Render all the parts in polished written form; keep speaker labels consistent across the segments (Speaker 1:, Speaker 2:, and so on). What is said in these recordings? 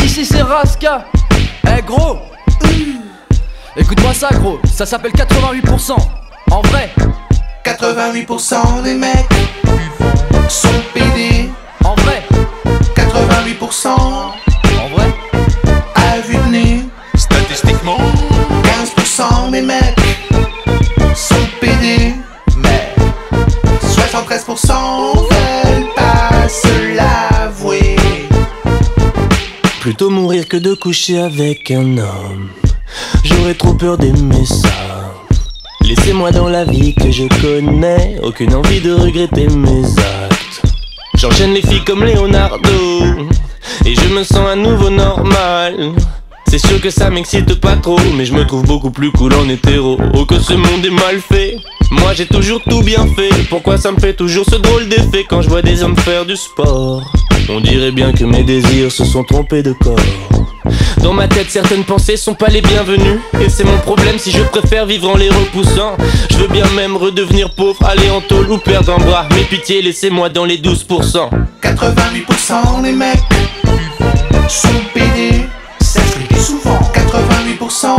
Speaker 1: Ici c'est Raska. Eh gros, écoute-moi ça gros, ça s'appelle 88%. En vrai
Speaker 2: 88% des mecs sont pédés.
Speaker 1: En vrai
Speaker 2: 88%
Speaker 1: En vrai
Speaker 2: à vue de nez.
Speaker 3: Statistiquement
Speaker 2: 15% des mecs sont pédés. Mais 73% veulent pas se l'avouer.
Speaker 4: Plutôt mourir que de coucher avec un homme. J'aurais trop peur d'aimer ça. Laissez-moi dans la vie que je connais. Aucune envie de regretter mes actes. J'enchaîne les filles comme Leonardo et je me sens à nouveau normal. C'est sûr que ça m'excite pas trop, mais je me trouve beaucoup plus cool en hétéro. Oh que ce monde est mal fait. Moi j'ai toujours tout bien fait. Pourquoi ça me fait toujours ce drôle d'effet quand je vois des hommes faire du sport? On dirait bien que mes désirs se sont trompés de corps. Dans ma tête certaines pensées sont pas les bienvenues. Et c'est mon problème si je préfère vivre en les repoussant. Je veux bien même redevenir pauvre, aller en tôle ou perdre un bras. Mais pitié laissez-moi dans les 12%.
Speaker 2: 88% des mecs sont pédés. C'est ce que je dis souvent. 88%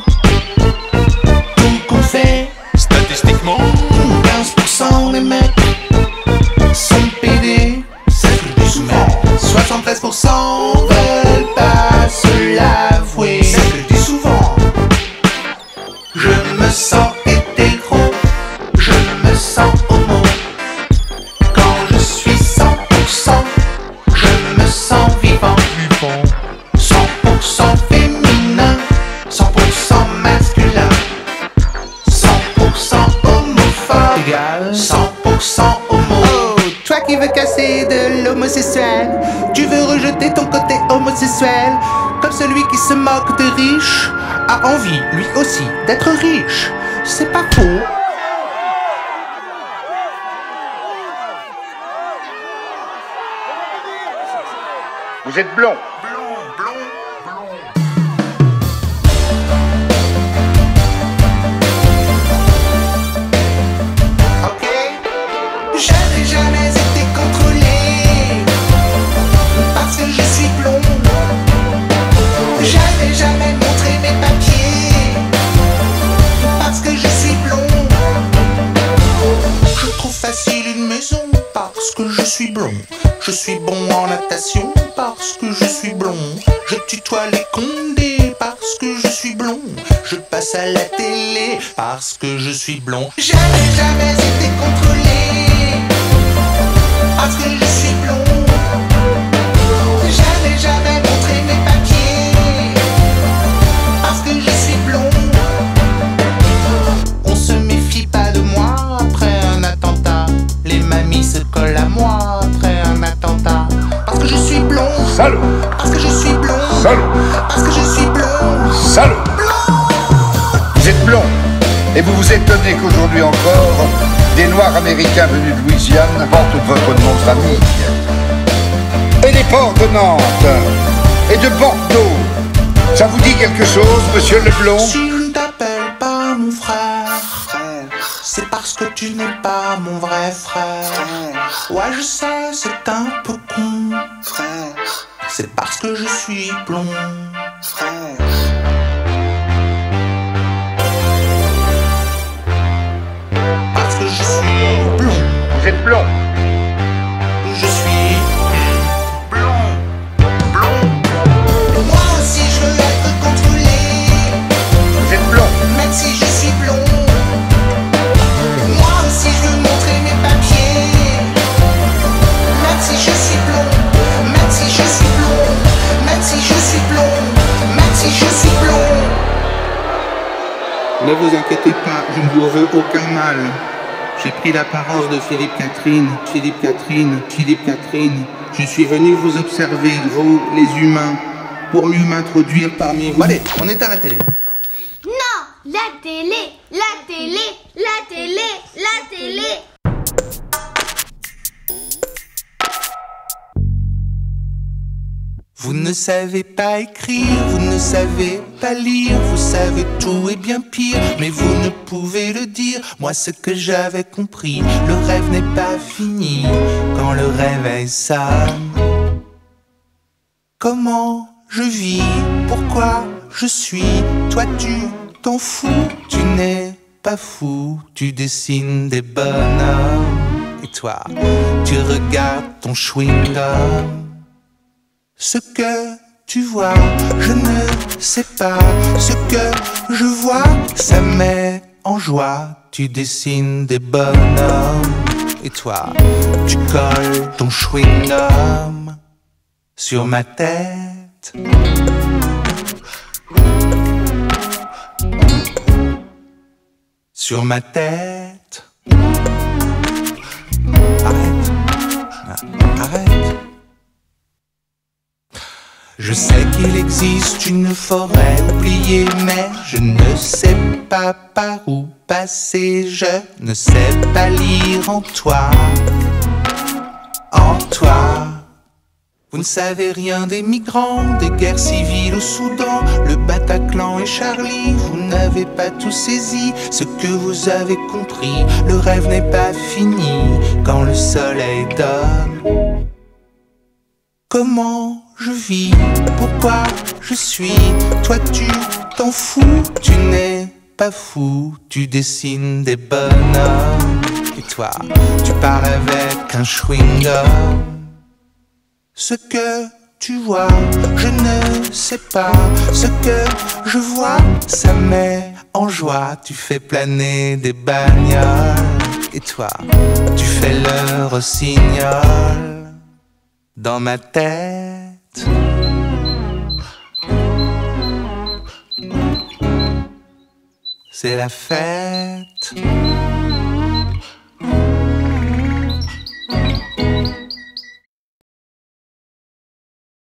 Speaker 2: tout qu'on fait.
Speaker 3: Statistiquement
Speaker 2: 15% des mecs sont pédés. C'est ce que je dis souvent. 73% veulent pas se l'avouer. C'est ce que je dis souvent. Je me sens hétéro, je me sens homo. Quand je suis 100%, je me sens vivant. 100% féminin, 100% masculin, 100% homophobe égale 100% homo. Oh, toi qui veux casser de l'homosexuel, tu veux rejeter ton côté homosexuel, comme celui qui se moque des riches a envie, lui aussi, d'être riche. C'est pas faux.
Speaker 5: Vous êtes blond.
Speaker 2: Ok. Je n'ai jamais été contrôlé parce que je suis blond. Je n'ai jamais montré mes papiers parce que je suis blond. Je trouve facile une maison parce que je suis blond. Je suis bon en natation parce que je suis blond. Je tutoie les condés parce que je suis blond. Je passe à la télé parce que je suis blond. Je n'ai jamais été contrôlé parce que je suis blond. Je n'ai jamais montré mes papiers parce que je suis blond. On se méfie pas de moi après un attentat. Les mamies se collent à moi après un attentat. Parce que je suis blond.
Speaker 5: Salaud.
Speaker 2: Parce que je suis blond.
Speaker 5: Salaud.
Speaker 2: Parce que je suis blond.
Speaker 5: Salaud. Vous êtes blond. Et vous vous étonnez qu'aujourd'hui encore, des Noirs américains venus de Louisiane portent votre nom de famille. Et les ports de Nantes et de Bordeaux, ça vous dit quelque chose, monsieur le blond?
Speaker 2: Si je ne t'appelle pas mon frère, c'est parce que tu n'es pas mon vrai frère. Ouais, je sais, c'est un peu con, frère. C'est parce que je suis blond, frère. Parce que je suis blond.
Speaker 5: Vous êtes blond.
Speaker 2: Je suis blond. Moi aussi je veux être contrôlé.
Speaker 5: Vous êtes blond.
Speaker 2: Même si je suis blond. Moi aussi je veux montrer mes papiers. Même si je suis blond. Même si je suis blond. Même si je suis blond. Même si je suis blond.
Speaker 6: Ne vous inquiétez pas, je ne vous veux aucun mal. J'ai pris l'apparence de Philippe Catherine. Philippe Catherine, Philippe Catherine. Je suis venu vous observer, vous, les humains, pour mieux m'introduire parmi vous.
Speaker 2: Allez, on éteint la télé.
Speaker 7: Non, la télé, la télé, la télé, la télé.
Speaker 2: Vous ne savez pas écrire, vous ne savez pas lire, vous savez tout et bien pire, mais vous ne pouvez le dire. Moi ce que j'avais compris, le rêve n'est pas fini quand le réveil sonne. Comment
Speaker 6: je vis, pourquoi je suis. Toi tu t'en fous, tu n'es pas fou. Tu dessines des bonhommes. Et toi, tu regardes ton chewing-gum. Ce que tu vois, je ne sais pas. Ce que je vois, ça met en joie. Tu dessines des bonhommes. Et toi, tu colles ton chewing-gum sur ma tête. Sur ma tête. Arrête. Arrête. Je sais qu'il existe une forêt oubliée, mais je ne sais pas par où passer. Je ne sais pas lire en toi. En toi. Vous ne savez rien des migrants, des guerres civiles au Soudan, le Bataclan et Charlie. Vous n'avez pas tout saisi ce que vous avez compris. Le rêve n'est pas fini quand le soleil donne. Comment je vis, pourquoi je suis. Toi tu t'en fous, tu n'es pas fou. Tu dessines des bonhommes. Et toi, tu parles avec un chewing-gum. Ce que tu vois, je ne sais pas. Ce que je vois, ça met en joie. Tu fais planer des bagnoles. Et toi, tu fais le rossignol dans ma tête. C'est la fête.